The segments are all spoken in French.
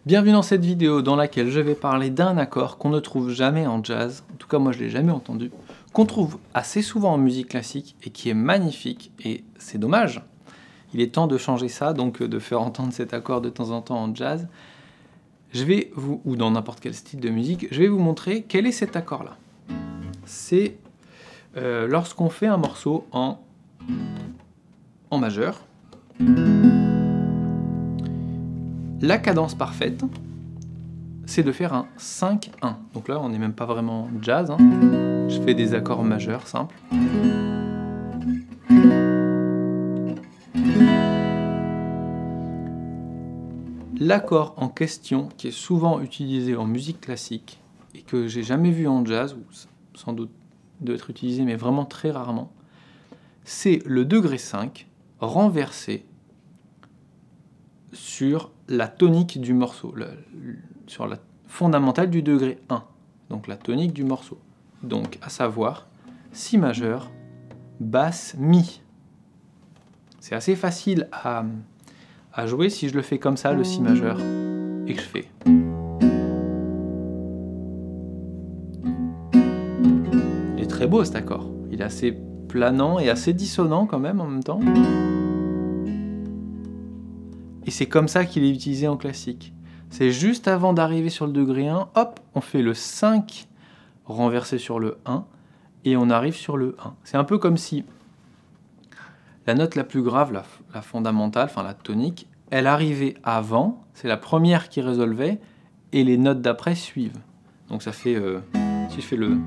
Bienvenue dans cette vidéo dans laquelle je vais parler d'un accord qu'on ne trouve jamais en jazz, en tout cas moi je l'ai jamais entendu, qu'on trouve assez souvent en musique classique et qui est magnifique, et c'est dommage. Il est temps de changer ça, donc de faire entendre cet accord de temps en temps en jazz. Ou dans n'importe quel style de musique, je vais vous montrer quel est cet accord-là. C'est lorsqu'on fait un morceau en majeur. La cadence parfaite, c'est de faire un 5-1. Donc là, on n'est même pas vraiment jazz. Je fais des accords majeurs simples. L'accord en question, qui est souvent utilisé en musique classique, et que j'ai jamais vu en jazz, ou sans doute doit être utilisé, mais vraiment très rarement, c'est le degré 5 renversé sur la tonique du morceau, sur la fondamentale du degré 1, donc la tonique du morceau. Donc, à savoir, Si majeur, basse, Mi. C'est assez facile à jouer si je le fais comme ça, le Si majeur, et que je fais. Il est très beau cet accord, il est assez planant et assez dissonant quand même en même temps. Et c'est comme ça qu'il est utilisé en classique. C'est juste avant d'arriver sur le degré 1, hop, on fait le 5 renversé sur le 1, et on arrive sur le 1. C'est un peu comme si la note la plus grave, la fondamentale, enfin la tonique, elle arrivait avant, c'est la première qui résolvait, et les notes d'après suivent. Donc ça fait, si je fais le...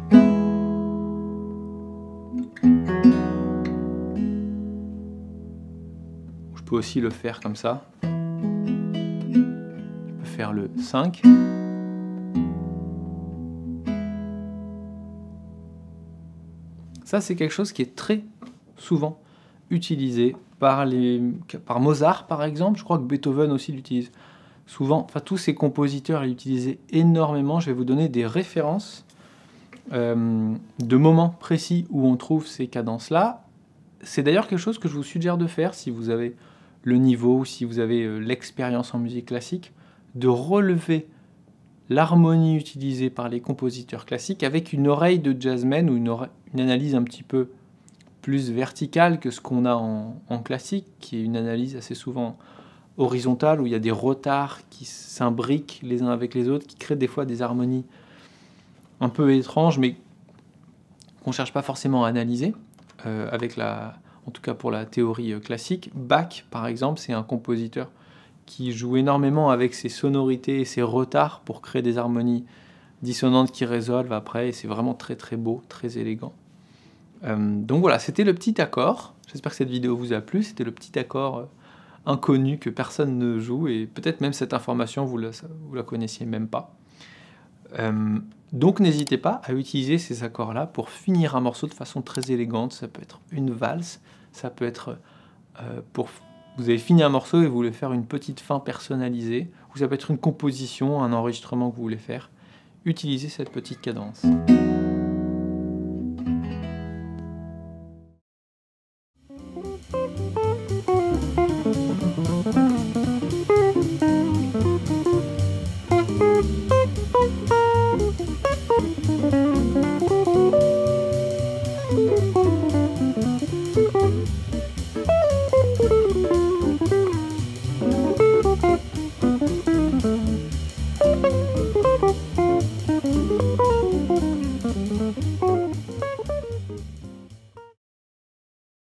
Je peux aussi le faire comme ça. Je peux faire le 5. Ça, c'est quelque chose qui est très souvent utilisé par Mozart, par exemple. Je crois que Beethoven aussi l'utilise souvent. Enfin, tous ces compositeurs l'utilisaient énormément. Je vais vous donner des références de moments précis où on trouve ces cadences-là. C'est d'ailleurs quelque chose que je vous suggère de faire si vous avez le niveau, si vous avez l'expérience en musique classique, de relever l'harmonie utilisée par les compositeurs classiques avec une oreille de jazzman ou une analyse un petit peu plus verticale que ce qu'on a en classique, qui est une analyse assez souvent horizontale, où il y a des retards qui s'imbriquent les uns avec les autres, qui créent des fois des harmonies un peu étranges, mais qu'on ne cherche pas forcément à analyser, en tout cas pour la théorie classique. Bach, par exemple, c'est un compositeur qui joue énormément avec ses sonorités et ses retards pour créer des harmonies dissonantes qui résolvent après, et c'est vraiment très très beau, très élégant. Donc voilà, c'était le petit accord. J'espère que cette vidéo vous a plu. C'était le petit accord inconnu que personne ne joue, et peut-être même cette information, vous la connaissiez même pas. Donc n'hésitez pas à utiliser ces accords-là pour finir un morceau de façon très élégante. Ça peut être une valse, ça peut être vous avez fini un morceau et vous voulez faire une petite fin personnalisée, ou ça peut être une composition, un enregistrement que vous voulez faire. Utilisez cette petite cadence.